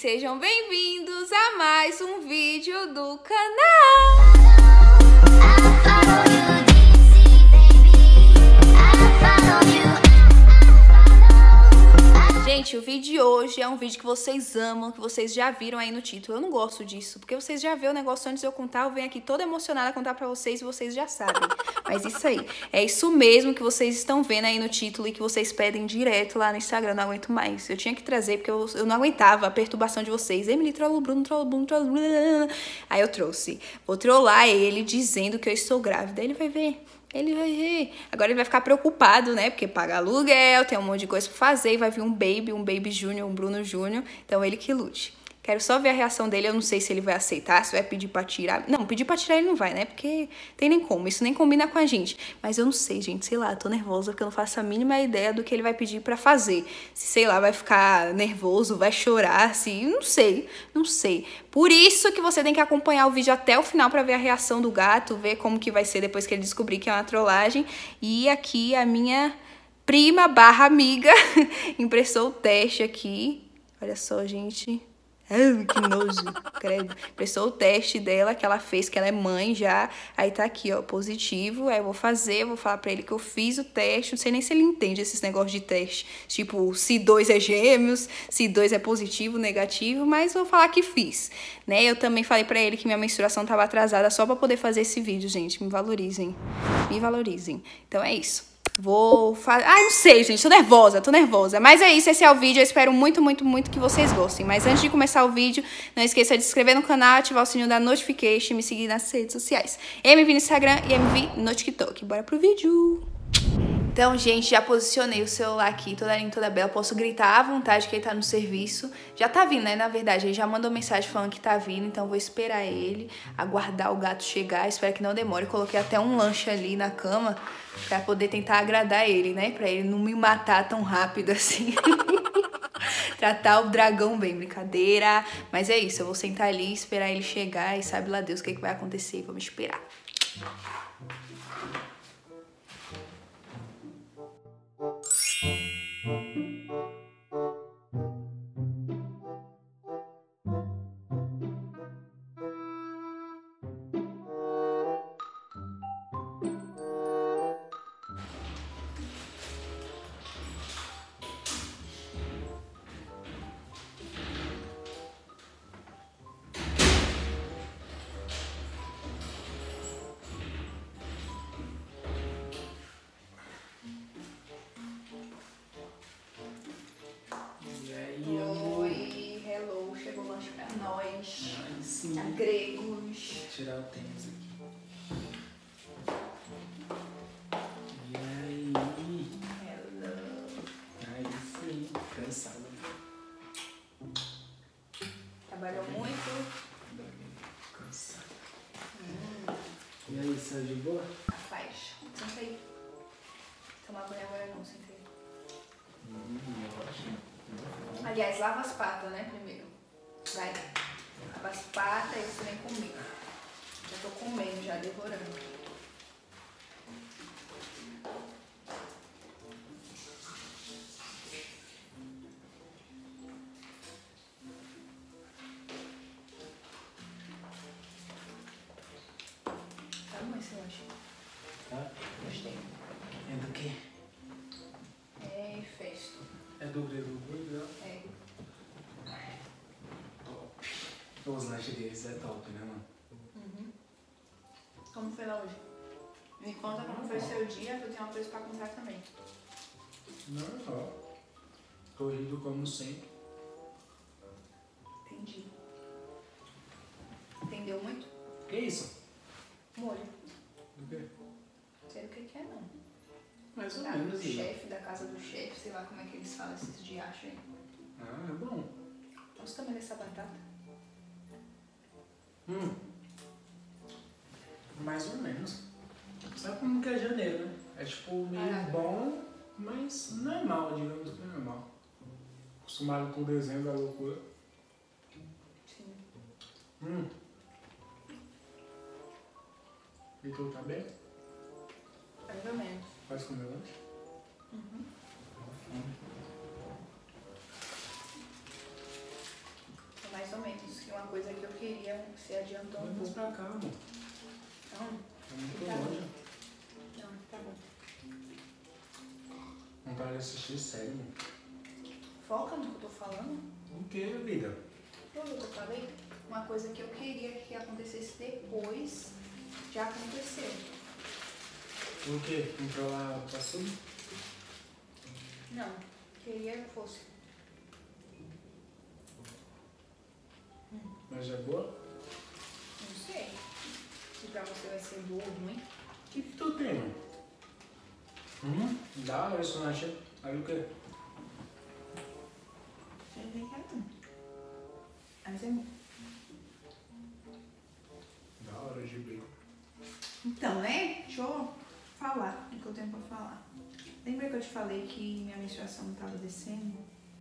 sejam bem-vindos a mais um vídeo do canal. Gente, o vídeo de hoje é um vídeo que vocês amam, que vocês já viram aí no título. Eu não gosto disso, porque vocês já viram o negócio antes de eu contar, eu venho aqui toda emocionada contar pra vocês e vocês já sabem. Mas isso aí, é isso mesmo que vocês estão vendo aí no título e que vocês pedem direto lá no Instagram. Eu não aguento mais. Eu tinha que trazer, porque eu não aguentava a perturbação de vocês. Emily, trollou Bruno, trollou Bruno, trollou Bruno. Aí eu trouxe. Vou trollar ele dizendo que eu estou grávida. Ele vai ver. Ele vai ver. Agora ele vai ficar preocupado, né? Porque paga aluguel, tem um monte de coisa pra fazer. E vai vir um baby júnior, um Bruno Júnior. Então ele que lute. Quero só ver a reação dele. Eu não sei se ele vai aceitar, se vai pedir pra tirar. Não, pedir pra tirar ele não vai, né? Porque tem nem como. Isso nem combina com a gente. Mas eu não sei, gente. Sei lá, tô nervosa porque eu não faço a mínima ideia do que ele vai pedir pra fazer. Se, sei lá, vai ficar nervoso, vai chorar, se... Não sei. Não sei. Por isso que você tem que acompanhar o vídeo até o final pra ver a reação do gato, ver como que vai ser depois que ele descobrir que é uma trollagem. E aqui a minha prima / amiga impressou o teste aqui. Olha só, gente... Ai, que nojo, credo. Prestou o teste dela, que ela fez, que ela é mãe já. Aí tá aqui, ó, positivo. Aí eu vou falar pra ele que eu fiz o teste. Não sei nem se ele entende esses negócios de teste. Tipo, se 2 é gêmeos, se 2 é positivo, negativo. Mas vou falar que fiz, né? Eu também falei pra ele que minha menstruação tava atrasada só pra poder fazer esse vídeo, gente. Me valorizem. Me valorizem. Então é isso. Vou fazer... Ai, não sei, gente. Tô nervosa. Mas é isso, esse é o vídeo. Eu espero muito, muito, muito que vocês gostem. Mas antes de começar o vídeo, não esqueça de se inscrever no canal, ativar o sininho da notification e me seguir nas redes sociais. MV no Instagram e MV no TikTok. Bora pro vídeo! Então, gente, já posicionei o celular aqui, toda linda, toda bela. Posso gritar à vontade que ele tá no serviço. Já tá vindo, né? Na verdade, ele já mandou mensagem falando que tá vindo, então vou esperar ele, aguardar o gato chegar. Espero que não demore. Coloquei até um lanche ali na cama pra poder tentar agradar ele, né? Pra ele não me matar tão rápido assim. Tratar o dragão bem, brincadeira. Mas é isso, eu vou sentar ali, esperar ele chegar e sabe lá Deus o que vai acontecer. Vamos esperar. Gregos. Vou tirar o tênis aqui. E aí? Hello. Aí sim, cansado. Trabalhou muito? Cansado. E aí, saiu de boa? Rapaz, senta aí. Tomar banho agora não, senta aí. Eu acho. Aliás, lava as patas, né, primeiro. Vai. Lava as patas e você vem comigo. Já tô comendo, já devorando. Tá bom esse lanche. Tá? Gostei. É do quê? É festo. É do Grego Burger? É. Top. Os lanches deles é top, né, mano? Como foi lá hoje? Me conta como foi seu dia, que eu tenho uma coisa pra contar também. Normal. Corrido como sempre. Entendi. Entendeu muito? Que isso? Molho. Do quê? Não sei o que é, não. Mais ou Da menos do isso. chefe, da casa do chefe, sei lá como é que eles falam esses diachos aí. Ah, é bom. Posso também dessa batata? Mais ou menos. Sabe como que é janeiro, né? É tipo meio bom, mas normal, digamos que é normal. Acostumado com o desenho da loucura. Sim. E tu tá bem? Mais ou menos. Pode comer lanche? uma coisa que eu queria, se adiantou um Vamos pouco. pra cá, amor. Não, É muito Tá longe. não, tá bom. Não para de assistir série, amor. Foca no que eu tô falando. O que, vida? Tudo que eu falei, uma coisa que eu queria que acontecesse depois, já aconteceu. O que? Entrou lá pra sul? Não, queria que fosse. Mas é boa? Não sei. Se pra você vai ser boa ou ruim. O que tu tem, mano? Da hora isso, não acha? Aí o quê? Você tem que é bom. Mas é bom. Da hora de bacon. Então, né? Deixa eu falar o que eu tenho pra falar. Lembra que eu te falei que minha menstruação não tava descendo?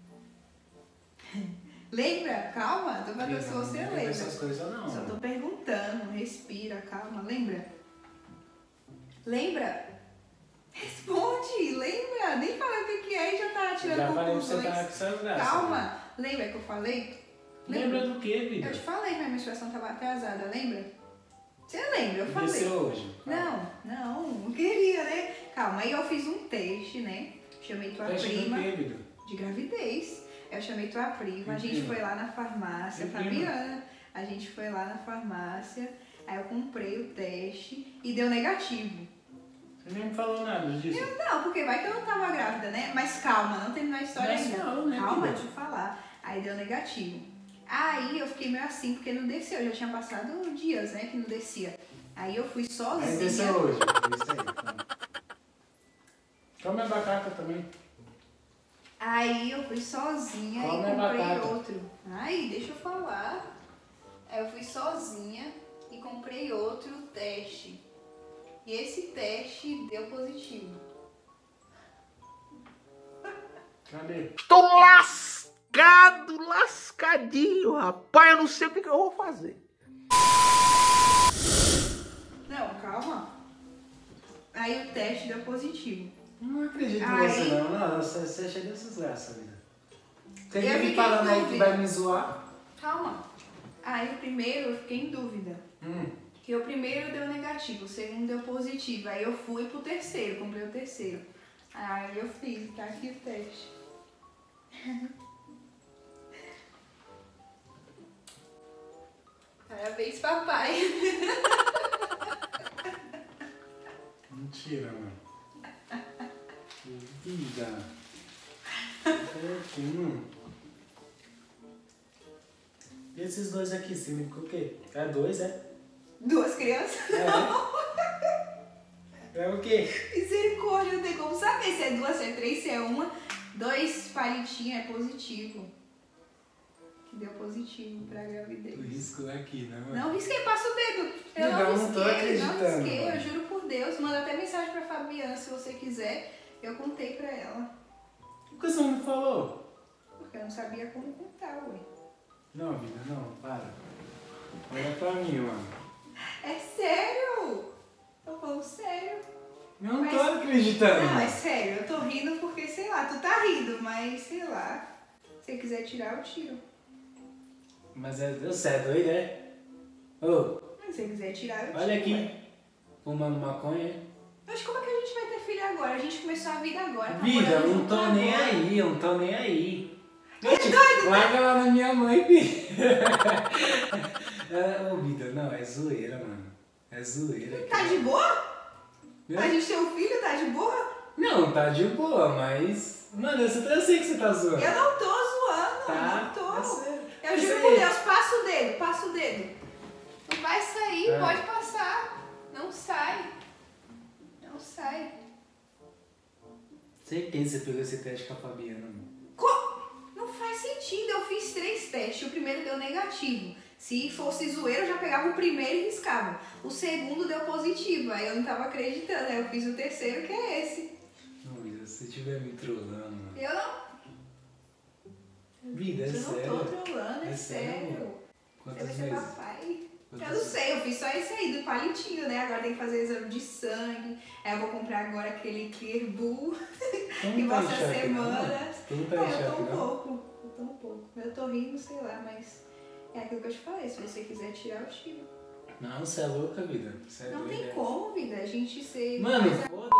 Lembra? Calma, tô perguntando se você Não tem lembra. essas coisas não. Só tô perguntando, respira, calma, lembra? Lembra? Responde, lembra? Nem falei o que é e já tá tirando Já falei pra você conclusões. tá com essas graças. Calma, lembra que eu falei? Lembra do que, vida? Eu te falei que minha menstruação tava atrasada, lembra? Você lembra? Eu falei. Desceu hoje. Não queria, né? Calma, aí eu fiz um teste, né? Chamei tua Teste prima do que, vida? de gravidez. Eu chamei tua prima, a gente foi lá na farmácia, Que prima? Fabiana. A gente foi lá na farmácia, aí eu comprei o teste e deu negativo. Você nem me falou nada disso. Não, porque vai que eu não tava grávida, né? Mas calma, não terminou a história Mas ainda. não, né, Calma, filha? deixa eu falar. Aí deu negativo. Aí eu fiquei meio assim, porque não desceu. Já tinha passado dias, né, que não descia. Aí eu fui sozinha. Aí desceu hoje. Isso aí. Come a batata também. Aí eu fui sozinha Come e a comprei batata. outro. Ai, deixa eu falar. Aí eu fui sozinha e comprei outro teste. E esse teste deu positivo. Cadê? Tô lascado, lascadinho, rapaz. Eu não sei o que eu vou fazer. Não, calma. Aí o teste deu positivo. Não acredito em Aí- você não. Não, você é cheio dessas graças, vida. Você Eu vive fiquei falando em aí que dúvida. vai me zoar. Calma. Aí o primeiro eu fiquei em dúvida. Que o primeiro deu negativo, o segundo deu positivo. Aí eu fui pro terceiro, comprei o terceiro. Aí eu fiz, tá aqui o teste. Parabéns, papai. Mentira, mano. Vida. E esses dois aqui, significa o quê? É dois, é? Duas crianças? É o quê? Misericórdia, não tem como saber se é duas, se é três, se é uma. 2 palitinhos é positivo. Que deu positivo pra gravidez. O risco aqui, né, mano? Não risquei, passa o dedo. Eu Não, não não tô risquei, não acreditando, risquei, mano. eu juro por Deus. Manda até mensagem pra Fabiana se você quiser. Eu contei pra ela. Por que você não me falou? Porque eu não sabia como contar, ué. Não, vida, não, para. Olha pra mim, mano. É sério? Eu falo sério. Eu não Mas- tô acreditando. Não, é sério. Eu tô rindo porque, sei lá, tu tá rindo, mas sei lá. Se você quiser tirar, eu tiro. Mas você é doido, é? Ô, Se você quiser tirar, eu tiro. olha aqui. ué. Fumando maconha. Mas como é que a gente vai ter filho agora? A gente começou a vida agora. tá Vida, eu morando não junto tô nem agora. aí, eu não tô nem aí. Larga lá na minha mãe, filho. Ô, vida, não, é zoeira, mano. É zoeira. Tá de boa? Né? A gente tem um filho, tá de boa? Não, tá de boa, mas... Mano, eu sei que você tá zoando. Eu não tô zoando, Tá, não tô. é sério. Eu Isso juro aí. por Deus, passa o dedo, passa o dedo. Não vai sair, É. pode passar. Não sai. Não sai. Certeza que você pegou esse teste com a Fabiana, mano. Não faz sentido, eu fiz 3 testes, o primeiro deu negativo. Se fosse zoeiro, eu já pegava o primeiro e riscava. O segundo deu positivo, aí eu não tava acreditando, aí eu fiz o terceiro, que é esse. Não, vida, se você estiver me trollando, mano. Eu não, Vida, é eu não sério. tô trolando, é É sério? sério. Você vai Quantos ser meses? papai. Quantos Eu não sei, eu fiz só esse aí do palitinho, né? Agora tem que fazer exame de sangue. Aí eu vou comprar agora aquele Clear Bull, Tu que não tá em mostra choque, não, mano? semanas. Tu não tá em Eu tô choque, um não? pouco, eu tô um pouco. Eu tô rindo, sei lá, mas É aquilo que eu te falei, se você quiser tirar, eu tiro. Não, você é louca, vida. Você é Não doida. tem como, vida, a gente ser... Mano, foda-se. Mano,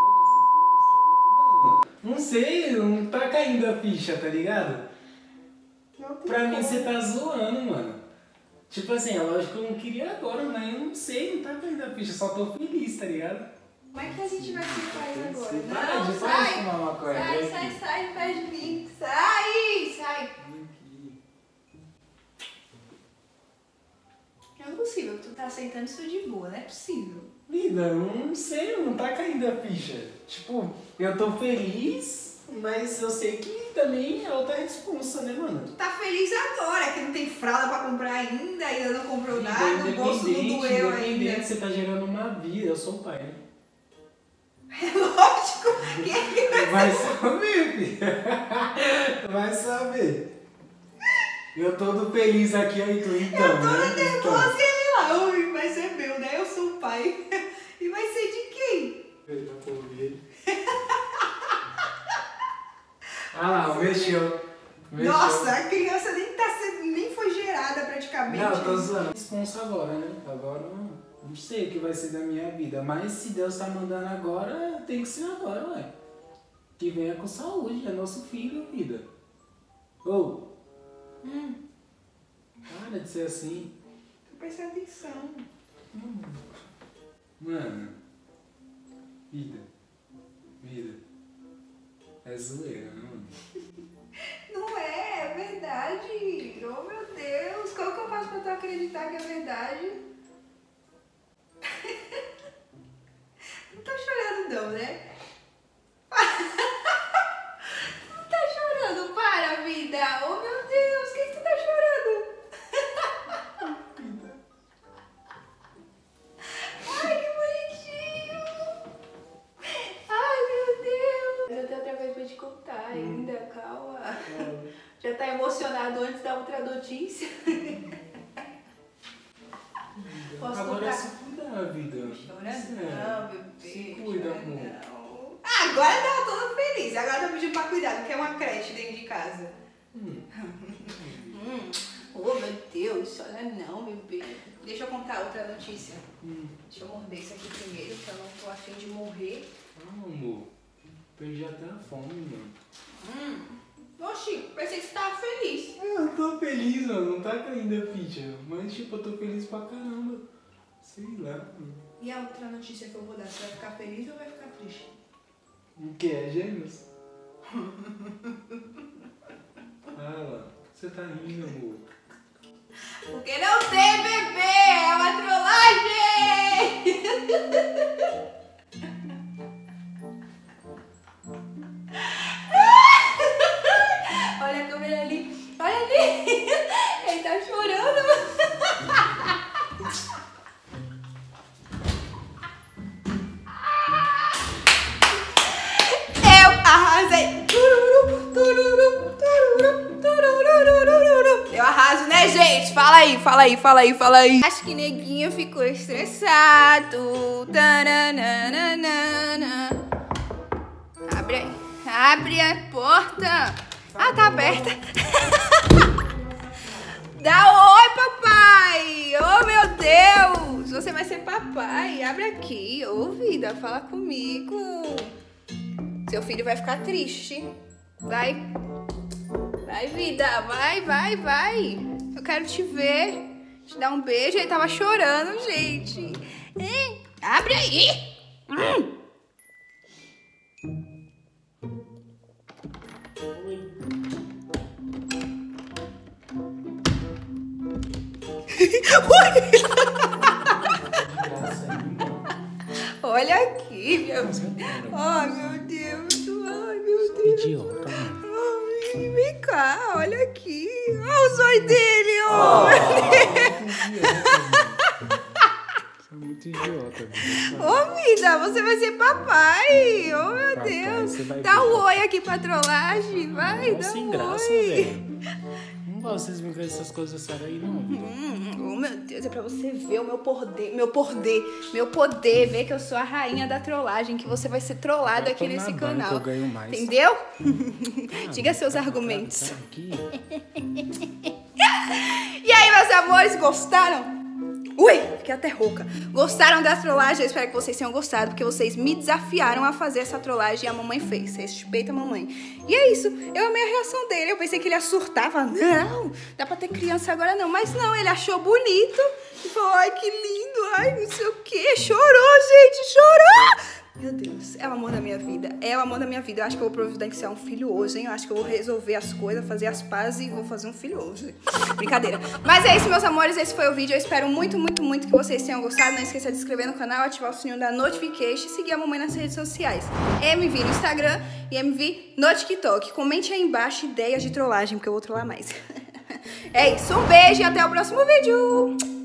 não sei, não tá caindo a ficha, tá ligado? Não tem Pra mim como. você tá zoando, mano. Tipo assim, é lógico que eu não queria agora, mas eu não sei, não tá caindo a ficha, só tô feliz, tá ligado? Como é que a gente vai se faz agora? Para de fumar maconha. Sai, perto de mim. Sai. Não é possível que tu tá aceitando isso de boa, não é possível. Vida, eu não sei, não tá caindo a ficha. Tipo, eu tô feliz, mas eu sei que também é outra responsa, né, mano? Tu tá feliz agora, que não tem fralda pra comprar ainda não comprou Vida, nada, o bolso não doeu ainda. Você tá gerando uma vida, eu sou o pai, né? É lógico, quem é que vai... Vai saber, filha. Vai saber. Eu todo feliz aqui, aí tu então, Eu tô né? nervosa e ele lá, ui, vai ser meu, né? Eu sou o pai. E vai ser de quem? Eu já vou ouvir ele. Ah lá, mexeu. Nossa, a criança nem foi gerada praticamente. Não, eu tô zoando. Responsa agora, né? Agora não sei o que vai ser da minha vida. Mas se Deus tá mandando agora, tem que ser agora, ué. Que venha com saúde, é nosso filho, vida. Ô! Para de ser assim. Tô prestando atenção. Mano. Vida. É zoeira, não? Não é verdade. Oh, meu Deus. Como que eu faço pra tu acreditar que é verdade? Não tá chorando não, né? Não tá chorando, para, vida. Oh, meu Deus. O que tu tá chorando? Ai, que bonitinho. Ai, meu Deus. Eu tenho outra coisa pra te contar ainda, calma. Já tá emocionado antes da outra notícia? Posso Agora contar? se cuidar, vida. Chora Sério. não, bebê. Se cuida, chora amor. não. Ah, agora tá todo feliz. Agora tá pedindo pra cuidar, não quer uma creche dentro de casa. Oh, meu Deus, chora não, bebê. Deixa eu contar outra notícia. Deixa eu morder isso aqui primeiro, que eu não tô afim de morrer. Ah, amor. Perdi até a fome, mano. Oxi, pensei que você tava feliz. Eu tô feliz, mano. Não tá caindo a ficha. Mas, tipo, eu tô feliz pra caramba. Sei lá, mano. E a outra notícia que eu vou dar, você vai ficar feliz ou vai ficar triste? O que? É gêmeos? Ah lá. Você tá rindo, amor. Porque não tem bebê, é uma trollagem! Olha a câmera ali, olha ali! Ele tá chorando! Eu arrasei! Tururu, tururu, tururu, tururu. Eu arraso, né, gente? Fala aí. Acho que neguinho ficou estressado. Taranana. Abre a porta. Ah, tá aberta. Dá oi, papai. Oh, meu Deus. Você vai ser papai. Abre aqui. Ô, vida, fala comigo. Seu filho vai ficar triste. Vai, vida. Vai. Eu quero te ver. Te dar um beijo. Ele tava chorando, gente. Abre aí. Olha aqui, meu Deus. Ai, meu Deus. Idiota, mano. Ai, vem cá, olha aqui. Olha os olhos dele, ó. Você é muito idiota. Ô, vida, você vai ser papai. Oh, meu Papai, Deus. você vai Dá ver. um oi aqui pra trollagem. Vai, dá Sem um graça, oi. velho. Não gosto vocês me verem essas coisas sérias aí, não, vida. Oh, meu Deus, é pra você ver o meu poder, ver que eu sou a rainha da trollagem, que você vai ser trollado Eu aqui tô nesse nadando canal. que eu ganho mais. Entendeu? Ah, Diga seus tá, argumentos. tá aqui. E aí, amores, gostaram? Ui, fiquei até rouca. Gostaram da trollagem? Eu espero que vocês tenham gostado, porque vocês me desafiaram a fazer essa trollagem e a mamãe fez. Respeita a mamãe. E é isso, eu amei a reação dele. Eu pensei que ele ia surtar, falar, não, dá pra ter criança agora não. Mas não, ele achou bonito e falou, ai, que lindo, ai, não sei o quê. Chorou, gente, chorou. Meu Deus, é o amor da minha vida. É o amor da minha vida. Eu acho que eu vou providenciar um filho hoje, hein? Eu acho que eu vou resolver as coisas, fazer as pazes e vou fazer um filho hoje. Brincadeira. Mas é isso, meus amores. Esse foi o vídeo. Eu espero muito, muito, muito que vocês tenham gostado. Não esqueça de se inscrever no canal, ativar o sininho da notification e seguir a mamãe nas redes sociais. MV no Instagram e MV no TikTok. Comente aí embaixo ideias de trollagem, porque eu vou trollar mais. É isso. Um beijo e até o próximo vídeo.